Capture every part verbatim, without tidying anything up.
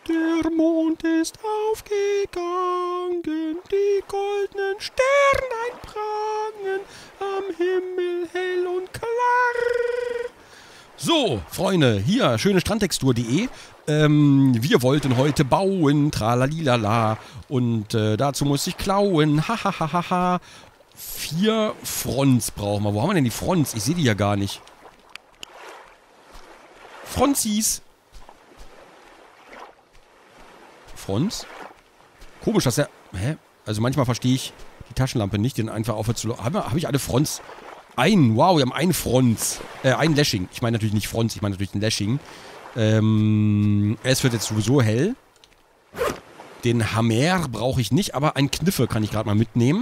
Der Mond ist aufgegangen, die goldenen Sternlein prangen, am Himmel hell und klar. So, Freunde, hier, schöne Strandtextur punkt de. Ähm, wir wollten heute bauen, tralalilala. Und äh, dazu muss ich klauen, hahaha. Vier Fronts brauchen wir. Wo haben wir denn die Fronts? Ich sehe die ja gar nicht. Fronzis. Fronts? Komisch, dass er... Hä? Also manchmal verstehe ich die Taschenlampe nicht, den einfach aufhört zu... Habe hab ich alle Fronts? Ein, wow, wir haben einen Fronts. Äh, ein Lashing. Ich meine natürlich nicht Fronts, ich meine natürlich ein Lashing. Ähm, es wird jetzt sowieso hell. Den Hammer brauche ich nicht, aber ein Kniffe kann ich gerade mal mitnehmen.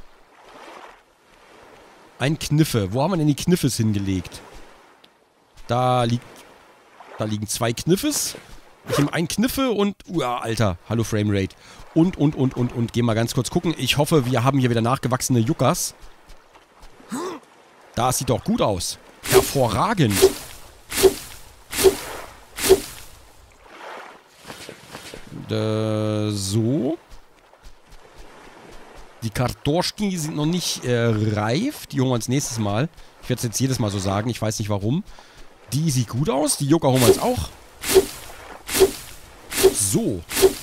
Ein Kniffe. Wo haben wir denn die Kniffes hingelegt? Da liegt... Da liegen zwei Kniffes. Ich nehme einen Kniffe und... Uah, Alter. Hallo Framerate. Und, und, und, und, und. Gehen wir ganz kurz gucken. Ich hoffe, wir haben hier wieder nachgewachsene Yuccas. Das sieht doch gut aus. Hervorragend. Äh, so. Die Kartoschki sind noch nicht äh, reif. Die holen wir uns nächstes Mal. Ich werde es jetzt jedes Mal so sagen. Ich weiß nicht warum. Die sieht gut aus. Die Yucca holen wir uns auch. So.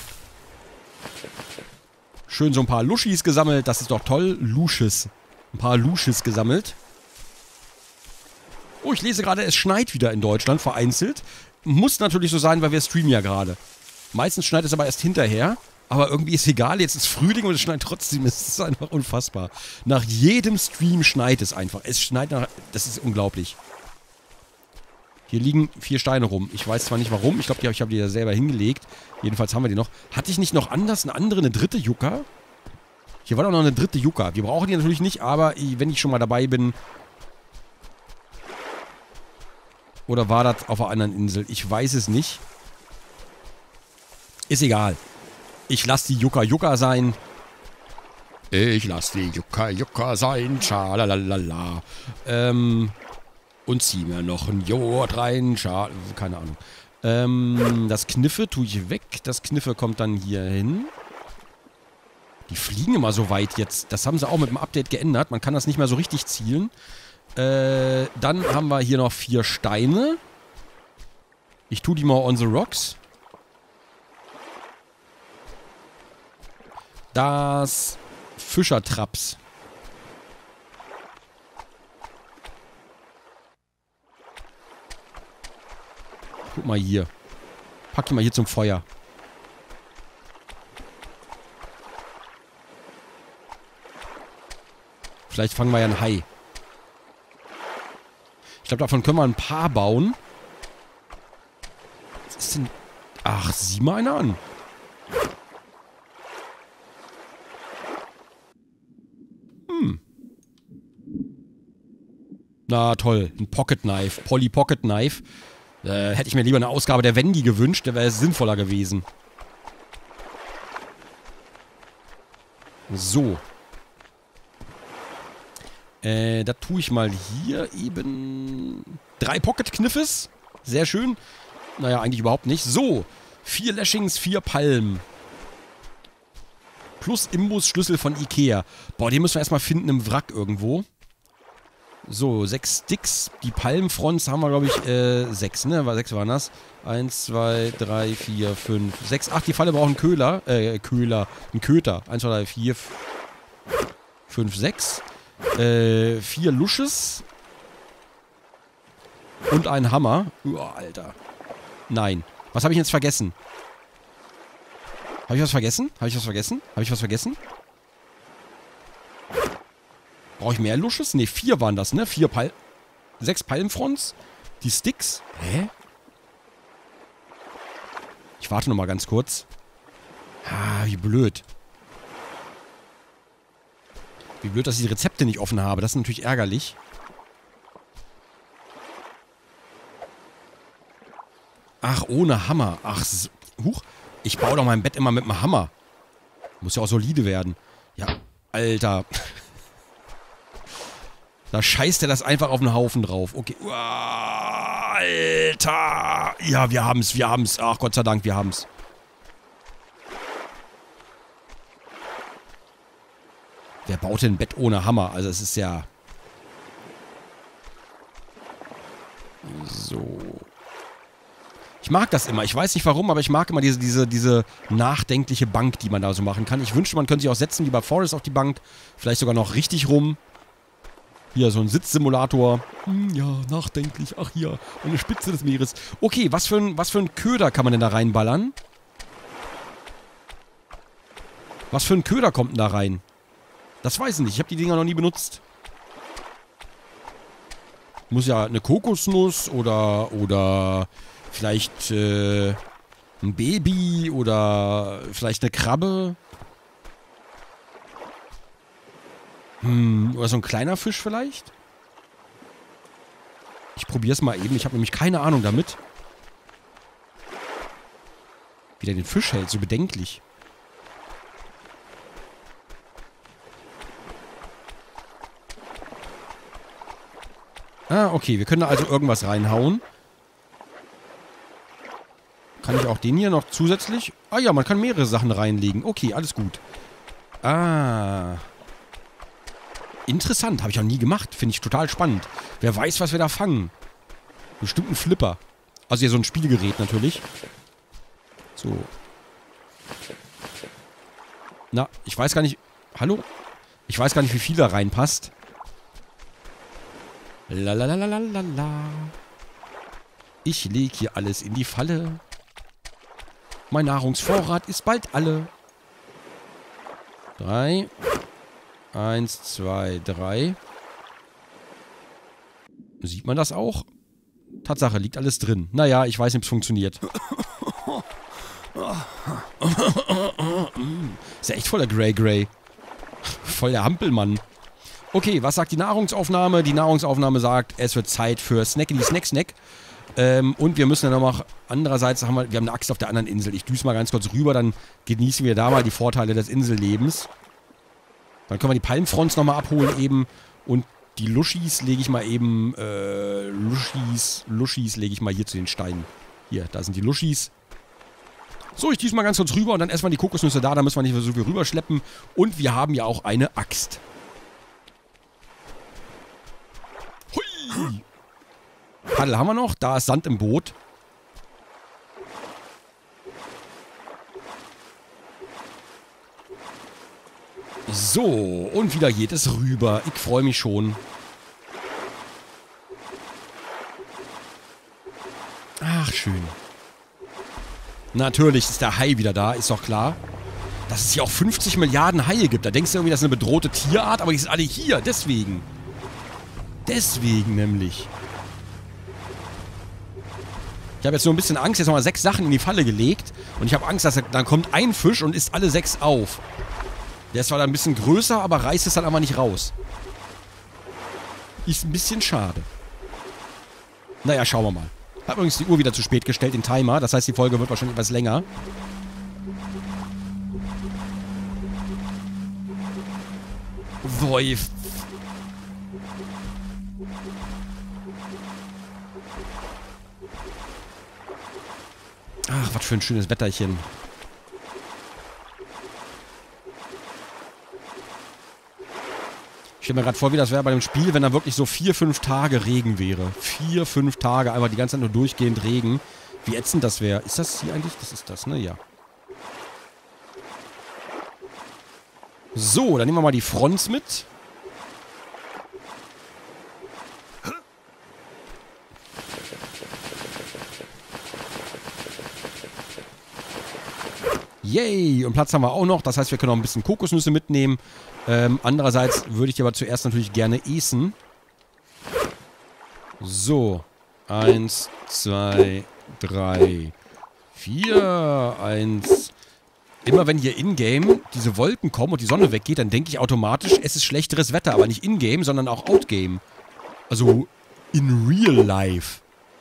Schön so ein paar Luschis gesammelt. Das ist doch toll. Lusches. Ein paar Lusches gesammelt. Oh, ich lese gerade, es schneit wieder in Deutschland, vereinzelt. Muss natürlich so sein, weil wir streamen ja gerade. Meistens schneit es aber erst hinterher. Aber irgendwie ist egal, jetzt ist Frühling und es schneit trotzdem. Es ist einfach unfassbar. Nach jedem Stream schneit es einfach. Es schneit nach... Das ist unglaublich. Hier liegen vier Steine rum. Ich weiß zwar nicht warum. Ich glaube, ich habe die da selber hingelegt. Jedenfalls haben wir die noch. Hatte ich nicht noch anders eine andere, eine dritte Yucca? Hier war doch noch eine dritte Yucca. Wir brauchen die natürlich nicht, aber wenn ich schon mal dabei bin... Oder war das auf einer anderen Insel? Ich weiß es nicht. Ist egal. Ich lasse die Yucca Yucca sein. Ich lasse die Yucca Yucca sein. Schalalala. Ähm... Und zieh mir noch ein Joghurt rein. Schade, keine Ahnung. Ähm, das Kniffe tue ich weg. Das Kniffe kommt dann hier hin. Die fliegen immer so weit jetzt. Das haben sie auch mit dem Update geändert. Man kann das nicht mehr so richtig zielen. Äh, dann haben wir hier noch vier Steine. Ich tue die mal on the rocks. Das Fischertraps. Guck mal hier. Pack die mal hier zum Feuer. Vielleicht fangen wir ja einen Hai. Ich glaube, davon können wir ein paar bauen. Was ist denn... Ach, sieh mal einer an. Hm. Na toll. Ein Pocket Knife. Polly Pocket Knife. Äh, hätte ich mir lieber eine Ausgabe der Wendy gewünscht, der wäre sinnvoller gewesen. So. Äh, da tue ich mal hier eben drei Pocket-Kniffes. Sehr schön. Naja, eigentlich überhaupt nicht. So. Vier Lashings, vier Palmen. Plus Imbusschlüssel von Ikea. Boah, den müssen wir erstmal finden im Wrack irgendwo. So, sechs Sticks. Die Palmenfronts haben wir, glaube ich, äh, sechs, ne? Sechs waren das. Eins, zwei, drei, vier, fünf, sechs. Ach, die Falle braucht einen Köhler. Äh, Köhler. Einen Köter. Eins, zwei, drei, vier, fünf, sechs. Äh, vier Lusches. Und ein Hammer. Uah, Alter. Nein. Was habe ich jetzt vergessen? Habe ich was vergessen? Habe ich was vergessen? Habe ich was vergessen? Brauche ich mehr Lusches? Ne, vier waren das, ne? Vier Pal... Sechs Palmfronts. Die Sticks. Hä? Ich warte noch mal ganz kurz. Ah, wie blöd. Wie blöd, dass ich die Rezepte nicht offen habe. Das ist natürlich ärgerlich. Ach, ohne Hammer. Ach, so. Huch. Ich baue doch mein Bett immer mit einem Hammer. Muss ja auch solide werden. Ja, Alter. Da scheißt er das einfach auf den Haufen drauf. Okay. Uah, Alter. Ja, wir haben's, wir haben's. Ach, Gott sei Dank, wir haben's. Wer baut denn ein Bett ohne Hammer? Also es ist ja... So. Ich mag das immer. Ich weiß nicht warum, aber ich mag immer diese, diese, diese nachdenkliche Bank, die man da so machen kann. Ich wünschte, man könnte sich auch setzen, wie bei Forest auf die Bank. Vielleicht sogar noch richtig rum. Hier, so ein Sitzsimulator. Hm, ja, nachdenklich. Ach hier, an der Spitze des Meeres. Okay, was für ein, was für ein Köder kann man denn da reinballern? Was für ein Köder kommt denn da rein? Das weiß ich nicht. Ich habe die Dinger noch nie benutzt. Muss ja eine Kokosnuss oder, oder vielleicht äh, ein Baby oder vielleicht eine Krabbe. Hm, oder so ein kleiner Fisch vielleicht? Ich probiere es mal eben. Ich habe nämlich keine Ahnung damit. Wie der den Fisch hält, so bedenklich. Ah, okay. Wir können da also irgendwas reinhauen. Kann ich auch den hier noch zusätzlich? Ah ja, man kann mehrere Sachen reinlegen. Okay, alles gut. Ah. Interessant. Habe ich noch nie gemacht. Finde ich total spannend. Wer weiß, was wir da fangen. Bestimmt ein Flipper. Also hier so ein Spielgerät natürlich. So. Na, ich weiß gar nicht... Hallo? Ich weiß gar nicht, wie viel da reinpasst. Lalalalalalala. Ich lege hier alles in die Falle. Mein Nahrungsvorrat ist bald alle. Drei. Eins, zwei, drei. Sieht man das auch? Tatsache, liegt alles drin. Naja, ich weiß nicht, ob es funktioniert. Ist ja echt voller Grey Grey. Voll der Hampelmann. Okay, was sagt die Nahrungsaufnahme? Die Nahrungsaufnahme sagt, es wird Zeit für Snackity Snack Snack. Ähm, und wir müssen dann noch, andererseits haben wir, wir haben eine Axt auf der anderen Insel. Ich düse mal ganz kurz rüber, dann genießen wir da mal die Vorteile des Insellebens. Dann können wir die Palmfronts nochmal abholen eben. Und die Luschis lege ich mal eben, äh, Luschis, Luschis lege ich mal hier zu den Steinen. Hier, da sind die Luschis. So, ich düse mal ganz kurz rüber und dann essen wir die Kokosnüsse da, da müssen wir nicht so viel rüberschleppen. Und wir haben ja auch eine Axt. Hui! Paddel haben wir noch, da ist Sand im Boot. So, und wieder geht es rüber. Ich freue mich schon. Ach, schön. Natürlich ist der Hai wieder da, ist doch klar. Dass es hier auch fünfzig Milliarden Haie gibt. Da denkst du irgendwie, das ist eine bedrohte Tierart, aber die sind alle hier, deswegen. Deswegen nämlich. Ich habe jetzt nur ein bisschen Angst, jetzt nochmal sechs Sachen in die Falle gelegt. Und ich habe Angst, dass er, dann kommt ein Fisch und isst alle sechs auf. Der ist zwar dann ein bisschen größer, aber reißt es dann aber nicht raus. Ist ein bisschen schade. Naja, schauen wir mal. Ich habe übrigens die Uhr wieder zu spät gestellt, den Timer. Das heißt, die Folge wird wahrscheinlich etwas länger. Wolf. Ach, was für ein schönes Wetterchen. Ich stelle mir gerade vor, wie das wäre bei dem Spiel, wenn da wirklich so vier, fünf Tage Regen wäre. Vier, fünf Tage, einfach die ganze Zeit nur durchgehend Regen. Wie ätzend das wäre. Ist das hier eigentlich? Das ist das, ne? Ja. So, dann nehmen wir mal die Fronts mit. Yay! Und Platz haben wir auch noch. Das heißt, wir können auch ein bisschen Kokosnüsse mitnehmen. Ähm, andererseits würde ich die aber zuerst natürlich gerne essen. So. Eins, zwei, drei, vier, eins. Immer wenn hier in-game diese Wolken kommen und die Sonne weggeht, dann denke ich automatisch, es ist schlechteres Wetter. Aber nicht in-game, sondern auch out-game. Also in real life.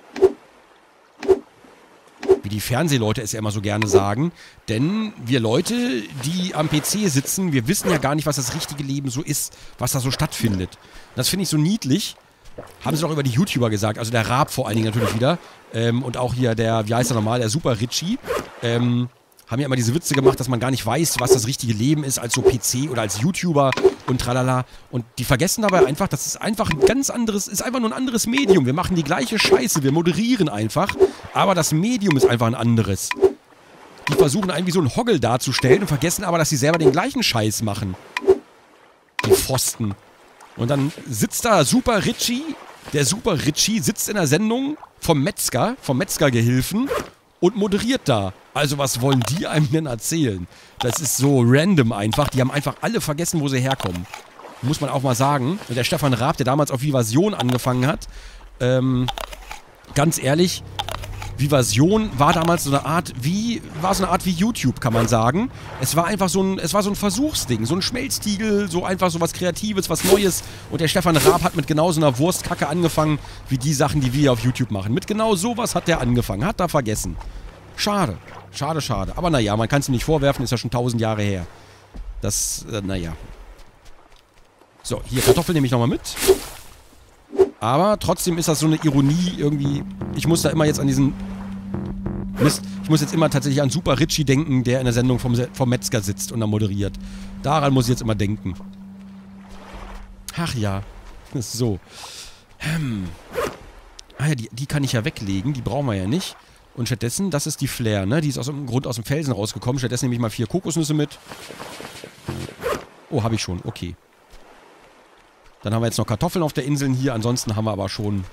Wie die Fernsehleute es ja immer so gerne sagen. Denn wir Leute, die am P C sitzen, wir wissen ja gar nicht, was das richtige Leben so ist, was da so stattfindet. Das finde ich so niedlich. Haben sie doch über die YouTuber gesagt. Also der Raab vor allen Dingen natürlich wieder. Ähm, und auch hier der, wie heißt er nochmal, der Super Richie. Ähm, haben ja immer diese Witze gemacht, dass man gar nicht weiß, was das richtige Leben ist als so P C oder als YouTuber und tralala. Und die vergessen dabei einfach, das ist einfach ein ganz anderes, ist einfach nur ein anderes Medium. Wir machen die gleiche Scheiße, wir moderieren einfach, aber das Medium ist einfach ein anderes. Die versuchen einen wie so ein Hoggel darzustellen und vergessen aber, dass sie selber den gleichen Scheiß machen. Die Pfosten. Und dann sitzt da Super Richie, der Super Richie sitzt in der Sendung vom Metzger, vom Metzgergehilfen und moderiert da. Also was wollen die einem denn erzählen? Das ist so random einfach. Die haben einfach alle vergessen, wo sie herkommen. Muss man auch mal sagen. Und der Stefan Raab, der damals auf Vivasion angefangen hat, ähm, ganz ehrlich, Vivasion war damals so eine Art wie, war so eine Art wie YouTube, kann man sagen. Es war einfach so ein, es war so ein Versuchsding, so ein Schmelztiegel, so einfach so was Kreatives, was Neues. Und der Stefan Raab hat mit genau so einer Wurstkacke angefangen, wie die Sachen, die wir auf YouTube machen. Mit genau sowas hat der angefangen, hat er vergessen. Schade, schade, schade. Aber naja, man kann es ihm nicht vorwerfen, ist ja schon tausend Jahre her. Das, äh, naja. So, hier Kartoffeln nehme ich nochmal mit. Aber trotzdem ist das so eine Ironie irgendwie. Ich muss da immer jetzt an diesen... Mist, ich muss jetzt immer tatsächlich an Super Richie denken, der in der Sendung vom, vom Metzger sitzt und da moderiert. Daran muss ich jetzt immer denken. Ach ja. So. Hm. Ah ja, die, die kann ich ja weglegen. Die brauchen wir ja nicht. Und stattdessen, das ist die Flair, ne? Die ist aus dem Grund aus dem Felsen rausgekommen. Stattdessen nehme ich mal vier Kokosnüsse mit. Oh, habe ich schon. Okay. Dann haben wir jetzt noch Kartoffeln auf der Insel hier. Ansonsten haben wir aber schon...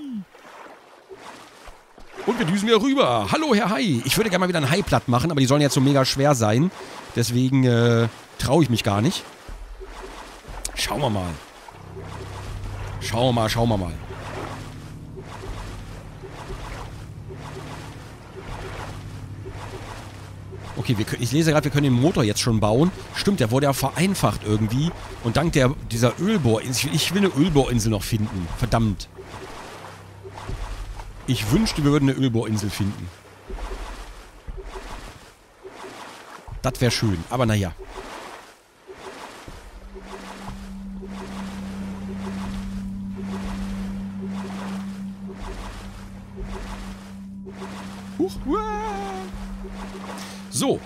Und wir düsen wieder rüber. Hallo, Herr Hai. Ich würde gerne mal wieder ein Hai platt machen, aber die sollen jetzt so mega schwer sein. Deswegen äh, traue ich mich gar nicht. Schauen wir mal. Schauen wir mal, schauen wir mal. Okay, wir können, ich lese gerade, wir können den Motor jetzt schon bauen. Stimmt, der wurde ja vereinfacht irgendwie. Und dank der, dieser Ölbohrinsel... Ich will eine Ölbohrinsel noch finden. Verdammt. Ich wünschte, wir würden eine Ölbohrinsel finden. Das wäre schön. Aber naja. Huch. So.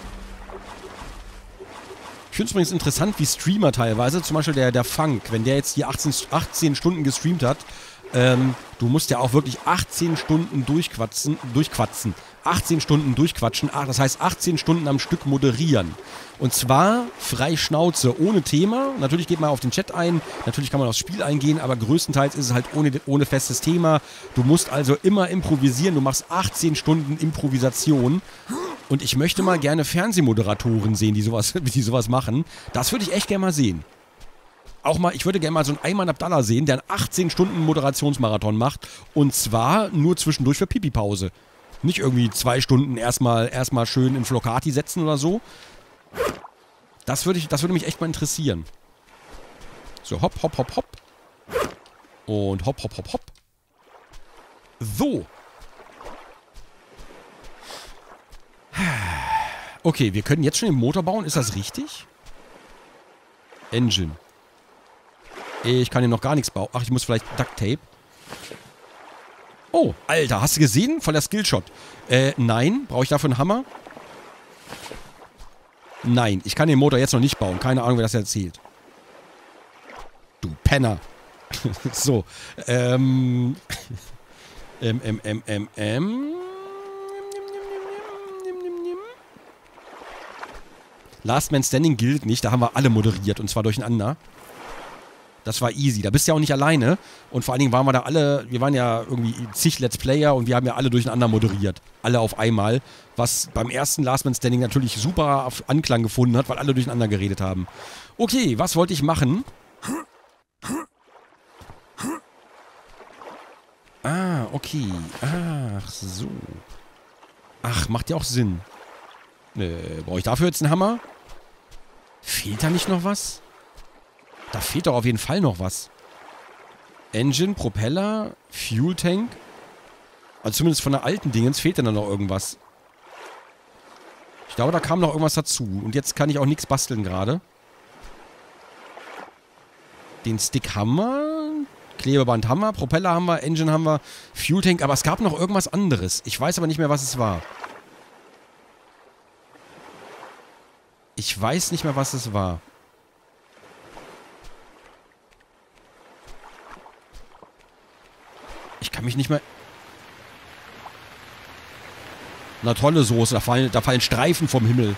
Ich finde es übrigens interessant, wie Streamer teilweise, zum Beispiel der, der Funk, wenn der jetzt hier achtzehn, achtzehn Stunden gestreamt hat, ähm, du musst ja auch wirklich achtzehn Stunden durchquatschen, durchquatschen. achtzehn Stunden durchquatschen, ach, das heißt achtzehn Stunden am Stück moderieren. Und zwar frei Schnauze, ohne Thema. Natürlich geht man auf den Chat ein, natürlich kann man aufs Spiel eingehen, aber größtenteils ist es halt ohne, ohne festes Thema. Du musst also immer improvisieren, du machst achtzehn Stunden Improvisation. Und ich möchte mal gerne Fernsehmoderatoren sehen, die sowas, die sowas machen. Das würde ich echt gerne mal sehen. Auch mal, ich würde gerne mal so einen Ayman Abdallah sehen, der einen achtzehn Stunden Moderationsmarathon macht. Und zwar nur zwischendurch für Pipi-Pause. Nicht irgendwie zwei Stunden erstmal erstmal schön in Flocati setzen oder so. Das würde ich, das würde mich echt mal interessieren. So, hopp, hopp, hopp, hopp. Und hopp, hopp, hopp, hopp. So. Okay, wir können jetzt schon den Motor bauen. Ist das richtig? Engine. Ich kann hier noch gar nichts bauen. Ach, ich muss vielleicht Duct Tape. Oh, Alter, hast du gesehen? Voller Skillshot. Äh, nein. Brauche ich dafür einen Hammer? Nein, ich kann den Motor jetzt noch nicht bauen. Keine Ahnung, wer das erzählt. Du Penner. So. Ähm. Ähm, ähm, ähm, ähm, ähm. Last Man Standing gilt nicht. Da haben wir alle moderiert. Und zwar durcheinander. Das war easy. Da bist du ja auch nicht alleine. Und vor allen Dingen waren wir da alle, wir waren ja irgendwie zig Let's Player und wir haben ja alle durcheinander moderiert. Alle auf einmal. Was beim ersten Last Man Standing natürlich super auf Anklang gefunden hat, weil alle durcheinander geredet haben. Okay, was wollte ich machen? Ah, okay. Ach so. Ach, macht ja auch Sinn. Äh, brauche ich dafür jetzt einen Hammer? Fehlt da nicht noch was? Da fehlt doch auf jeden Fall noch was. Engine, Propeller, Fuel Tank. Also zumindest von der alten Dingens fehlt dann noch irgendwas. Ich glaube, da kam noch irgendwas dazu. Und jetzt kann ich auch nichts basteln gerade. Den Stick haben wir. Klebeband haben wir. Propeller haben wir. Engine haben wir. Fuel Tank. Aber es gab noch irgendwas anderes. Ich weiß aber nicht mehr, was es war. Ich weiß nicht mehr, was es war. Ich kann mich nicht mehr... Na tolle Soße, da fallen, da fallen Streifen vom Himmel.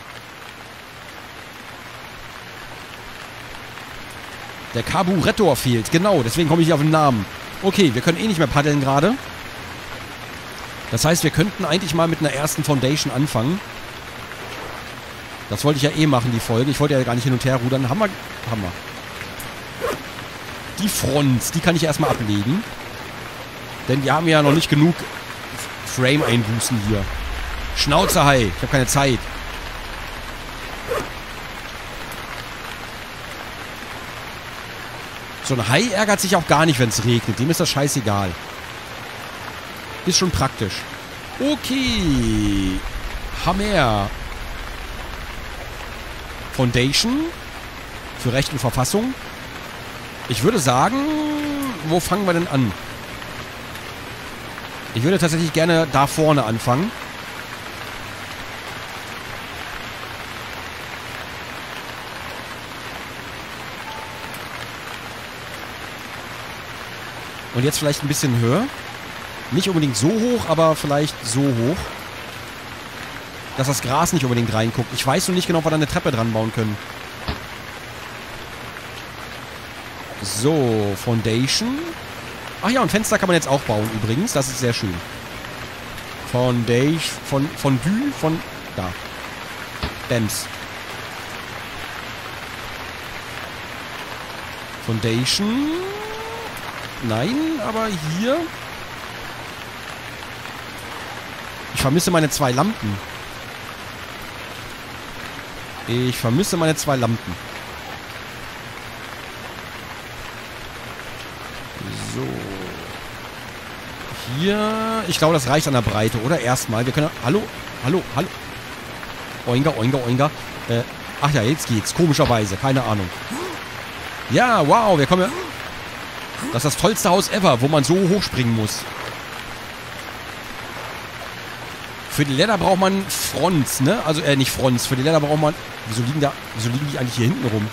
Der Carburettor fehlt, genau, deswegen komme ich nicht auf den Namen. Okay, wir können eh nicht mehr paddeln gerade. Das heißt, wir könnten eigentlich mal mit einer ersten Foundation anfangen. Das wollte ich ja eh machen, die Folge. Ich wollte ja gar nicht hin und her rudern. Hammer, Hammer. Die Front, die kann ich erstmal ablegen. Denn wir haben ja noch nicht genug Frame-Einbußen hier. Schnauze, Hai. Ich habe keine Zeit. So ein Hai ärgert sich auch gar nicht, wenn es regnet. Dem ist das scheißegal. Ist schon praktisch. Okay. Hammer. Foundation. Für Recht und Verfassung. Ich würde sagen, wo fangen wir denn an? Ich würde tatsächlich gerne da vorne anfangen. Und jetzt vielleicht ein bisschen höher. Nicht unbedingt so hoch, aber vielleicht so hoch. Dass das Gras nicht unbedingt reinguckt. Ich weiß nur nicht genau, ob wir da eine Treppe dran bauen können. So, Foundation. Ach ja, und Fenster kann man jetzt auch bauen übrigens. Das ist sehr schön. Foundation. Von, Fondue. Von. Da. Dams. Foundation. Nein, aber hier. Ich vermisse meine zwei Lampen. Ich vermisse meine zwei Lampen. So. Hier. Ich glaube, das reicht an der Breite, oder? Erstmal. Wir können. Hallo? Hallo? Hallo? Oinga, oinga, oinga. Äh, ach ja, jetzt geht's. Komischerweise. Keine Ahnung. Ja, wow. Wir kommen ja. Das ist das tollste Haus ever, wo man so hochspringen muss. Für die Leder braucht man Fronts, ne? Also, äh, nicht Fronts. Für die Leder braucht man... Wieso liegen da... Wieso liegen die eigentlich hier hinten rum?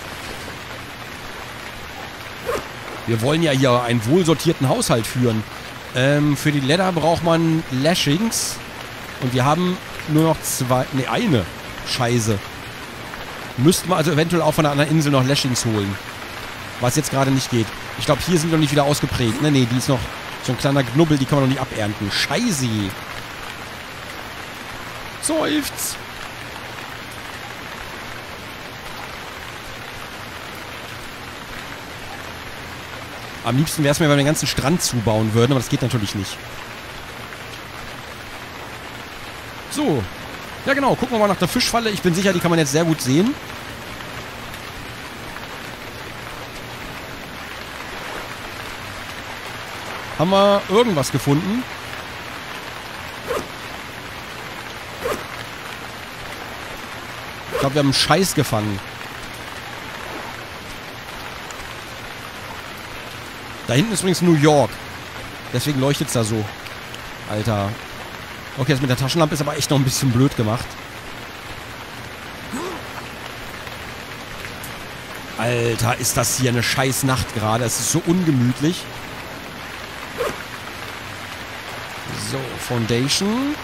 Wir wollen ja hier einen wohlsortierten Haushalt führen. Ähm, für die Leder braucht man Lashings. Und wir haben nur noch zwei... Ne, eine. Scheiße. Müssten wir also eventuell auch von der anderen Insel noch Lashings holen. Was jetzt gerade nicht geht. Ich glaube, hier sind wir noch nicht wieder ausgeprägt. Ne, ne, die ist noch so ein kleiner Knubbel, die kann man noch nicht abernten. Scheiße. Seufz. Am liebsten wäre es mir, wenn wir den ganzen Strand zubauen würden, aber das geht natürlich nicht. So. Ja genau, gucken wir mal nach der Fischfalle. Ich bin sicher, die kann man jetzt sehr gut sehen. Haben wir irgendwas gefunden? Ich glaube, wir haben einen Scheiß gefangen. Da hinten ist übrigens New York. Deswegen leuchtet es da so. Alter. Okay, das mit der Taschenlampe ist aber echt noch ein bisschen blöd gemacht. Alter, ist das hier eine scheiß Nacht gerade. Es ist so ungemütlich. So, Foundation.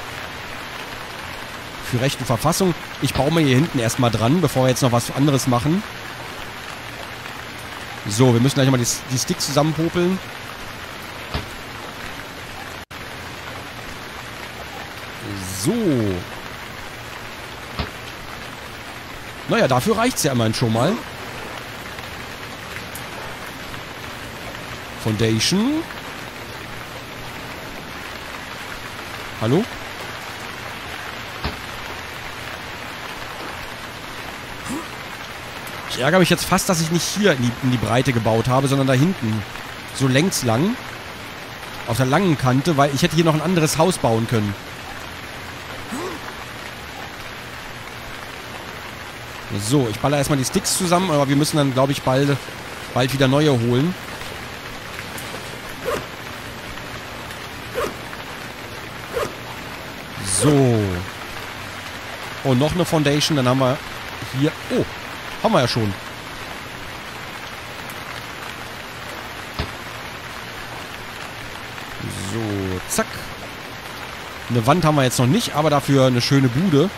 Für Recht und Verfassung. Ich baue mal hier hinten erstmal dran, bevor wir jetzt noch was anderes machen. So, wir müssen gleich mal die, die Sticks zusammenpopeln. So. Naja, dafür reicht es ja immerhin schon mal. Foundation. Hallo? Ich ärgere mich jetzt fast, dass ich nicht hier in die, in die Breite gebaut habe, sondern da hinten. So längs lang. Auf der langen Kante, weil ich hätte hier noch ein anderes Haus bauen können. So, ich baller erstmal die Sticks zusammen, aber wir müssen dann, glaube ich, bald, bald wieder neue holen. So. Und noch eine Foundation. Dann haben wir hier... Oh, haben wir ja schon. So, zack. Eine Wand haben wir jetzt noch nicht, aber dafür eine schöne Bude.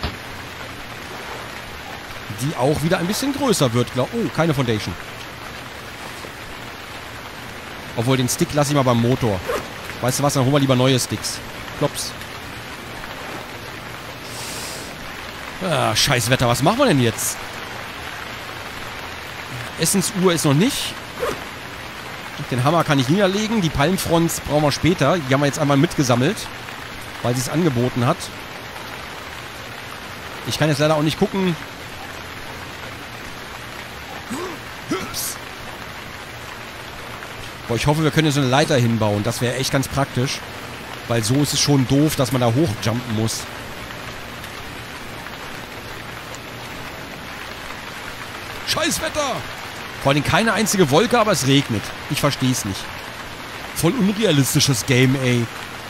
Die auch wieder ein bisschen größer wird. Oh, keine Foundation. Obwohl, den Stick lasse ich mal beim Motor. Weißt du was, dann holen wir lieber neue Sticks. Klops. Ah, scheiß Wetter, was machen wir denn jetzt? Essensuhr ist noch nicht. Den Hammer kann ich niederlegen. Die Palmfronts brauchen wir später. Die haben wir jetzt einmal mitgesammelt, weil sie es angeboten hat. Ich kann jetzt leider auch nicht gucken. Boah, ich hoffe, wir können hier so eine Leiter hinbauen. Das wäre echt ganz praktisch. Weil so ist es schon doof, dass man da hochjumpen muss. Scheiß Wetter! Vor allem keine einzige Wolke, aber es regnet. Ich verstehe es nicht. Voll unrealistisches Game, ey.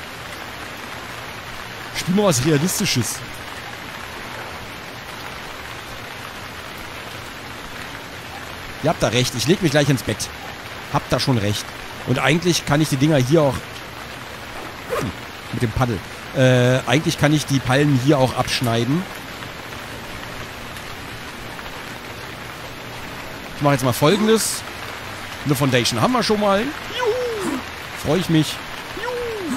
Spiel mal was Realistisches. Ihr habt da recht. Ich leg mich gleich ins Bett. Habt da schon recht. Und eigentlich kann ich die Dinger hier auch... Hm, mit dem Paddel. Äh, eigentlich kann ich die Palmen hier auch abschneiden. Ich mache jetzt mal Folgendes. Eine Foundation haben wir schon mal. Juhu. Freue ich mich. Juhu.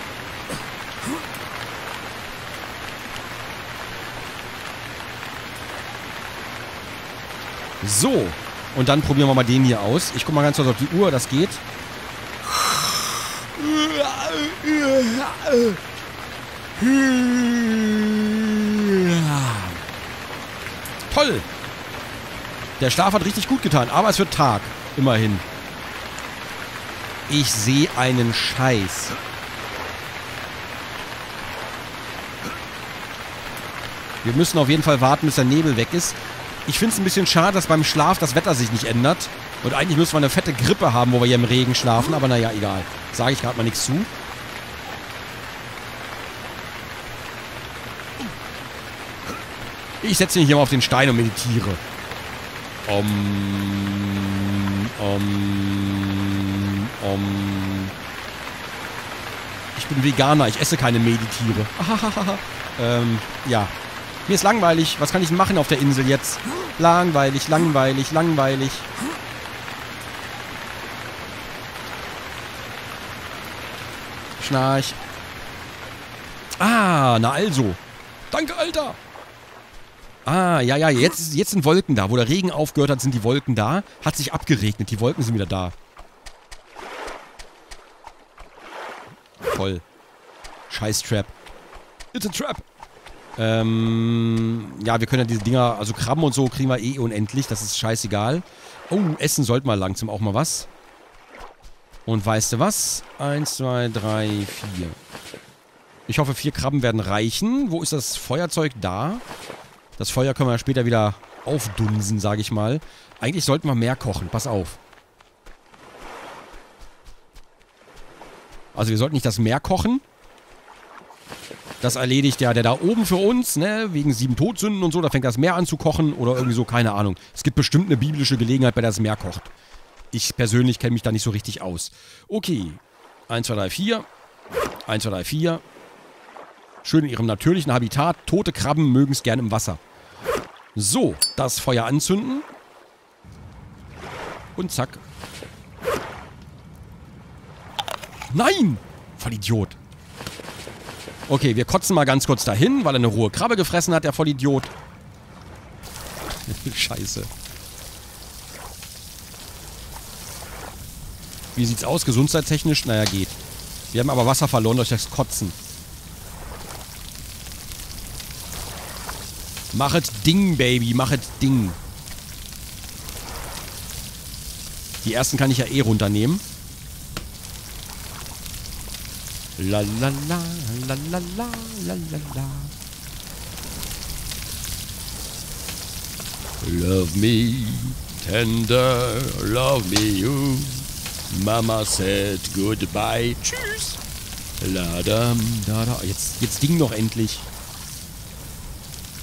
So. Und dann probieren wir mal den hier aus. Ich gucke mal ganz kurz auf die Uhr, das geht. Toll! Der Schlaf hat richtig gut getan, aber es wird Tag. Immerhin. Ich sehe einen Scheiß. Wir müssen auf jeden Fall warten, bis der Nebel weg ist. Ich finde es ein bisschen schade, dass beim Schlaf das Wetter sich nicht ändert. Und eigentlich müssen wir eine fette Grippe haben, wo wir hier im Regen schlafen. Aber naja, egal. Sage ich gerade mal nichts zu. Ich setze mich hier mal auf den Stein und meditiere. Om, om, om. Ich bin Veganer, ich esse keine Meditiere. ähm, ja. Mir ist langweilig. Was kann ich denn machen auf der Insel jetzt? Langweilig, langweilig, langweilig. Schnarch. Ah, na also. Danke, Alter. Ah, ja, ja, jetzt, jetzt sind Wolken da. Wo der Regen aufgehört hat, sind die Wolken da. Hat sich abgeregnet. Die Wolken sind wieder da. Voll. Scheiß Trap. It's a trap. Ähm, ja, wir können ja diese Dinger, also Krabben und so kriegen wir eh unendlich. Das ist scheißegal. Oh, essen sollten wir langsam auch mal was. Und weißt du was? Eins, zwei, drei, vier. Ich hoffe, vier Krabben werden reichen. Wo ist das Feuerzeug? Da. Das Feuer können wir später wieder aufdunsen, sage ich mal. Eigentlich sollten wir mehr kochen. Pass auf. Also wir sollten nicht das Meer kochen. Das erledigt ja der da oben für uns, ne? Wegen sieben Todsünden und so. Da fängt das Meer an zu kochen oder irgendwie so, keine Ahnung. Es gibt bestimmt eine biblische Gelegenheit, bei der das Meer kocht. Ich persönlich kenne mich da nicht so richtig aus. Okay. eins, zwei, drei, vier. eins, zwei, drei, vier. Schön in ihrem natürlichen Habitat. Tote Krabben mögen es gern im Wasser. So, das Feuer anzünden. Und zack. Nein! Vollidiot. Okay, wir kotzen mal ganz kurz dahin, weil er eine rohe Krabbe gefressen hat, der Vollidiot. Scheiße. Wie sieht's aus, gesundheitstechnisch? Naja, geht. Wir haben aber Wasser verloren durch das Kotzen. Machet Ding, Baby, machet Ding. Die ersten kann ich ja eh runternehmen. La la la, la la la, la la la. Love me tender, love me you. Mama said goodbye. Tschüss. La da, da, da. Jetzt, jetzt Ding noch endlich.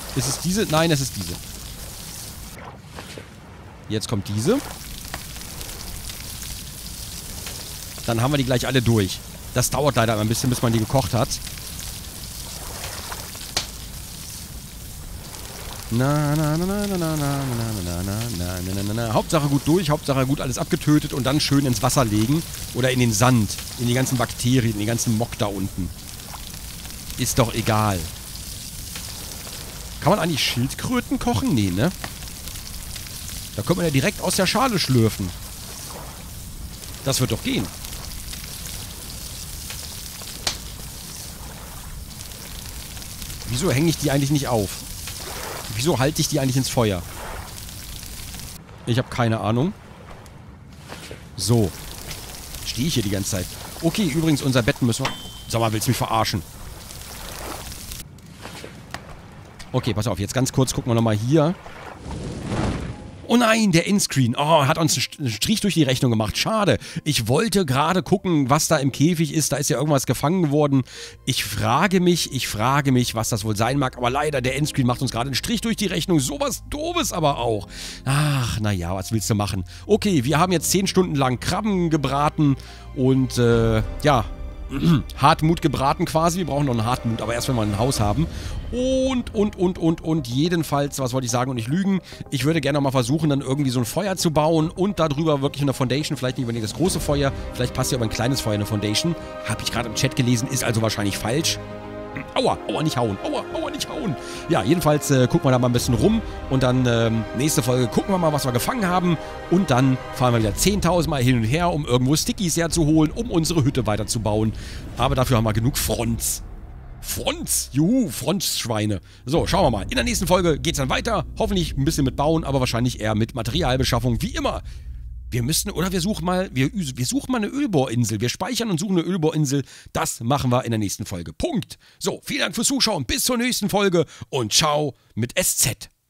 Ist es diese? Nein, es ist diese. Jetzt kommt diese. Dann haben wir die gleich alle durch. Das dauert leider ein bisschen, bis man die gekocht hat. Na, na, na, na, na, na, na, na, na, na, na, na, na. Hauptsache gut durch, Hauptsache gut alles abgetötet und dann schön ins Wasser legen. Oder in den Sand. In die ganzen Bakterien, in den ganzen Mock da unten. Ist doch egal. Kann man eigentlich Schildkröten kochen? Nee, ne? Da könnte man ja direkt aus der Schale schlürfen. Das wird doch gehen. Wieso hänge ich die eigentlich nicht auf? Wieso halte ich die eigentlich ins Feuer? Ich habe keine Ahnung. So. Stehe ich hier die ganze Zeit. Okay, übrigens, unser Bett müssen wir... Sag mal, willst du mich verarschen? Okay, pass auf. Jetzt ganz kurz gucken wir nochmal hier. Oh nein, der Endscreen. Oh, hat uns einen Strich durch die Rechnung gemacht. Schade. Ich wollte gerade gucken, was da im Käfig ist. Da ist ja irgendwas gefangen worden. Ich frage mich, ich frage mich, was das wohl sein mag. Aber leider, der Endscreen macht uns gerade einen Strich durch die Rechnung. Sowas Doofes aber auch. Ach, naja, was willst du machen? Okay, wir haben jetzt zehn Stunden lang Krabben gebraten. Und, äh, ja... Hartmut gebraten quasi. Wir brauchen noch einen Hartmut, aber erst wenn wir ein Haus haben. Und, und, und, und, und jedenfalls, was wollte ich sagen und nicht lügen, ich würde gerne mal versuchen, dann irgendwie so ein Feuer zu bauen und darüber wirklich eine Foundation, vielleicht nicht unbedingt das große Feuer, vielleicht passt ja aber ein kleines Feuer in eine Foundation. Habe ich gerade im Chat gelesen, ist also wahrscheinlich falsch. Aua, aua, nicht hauen, aua, aua, nicht hauen. Ja, jedenfalls äh, gucken wir da mal ein bisschen rum und dann ähm, nächste Folge gucken wir mal, was wir gefangen haben und dann fahren wir wieder zehntausend Mal hin und her, um irgendwo Stickies herzuholen, um unsere Hütte weiterzubauen. Aber dafür haben wir genug Fronts. Fronts, juhu, Frontschweine. So, schauen wir mal. In der nächsten Folge geht's dann weiter. Hoffentlich ein bisschen mit Bauen, aber wahrscheinlich eher mit Materialbeschaffung, wie immer. Wir müssten, oder wir suchen mal, wir, wir suchen mal eine Ölbohrinsel. Wir speichern und suchen eine Ölbohrinsel. Das machen wir in der nächsten Folge. Punkt. So, vielen Dank fürs Zuschauen. Bis zur nächsten Folge und ciao mit S Z.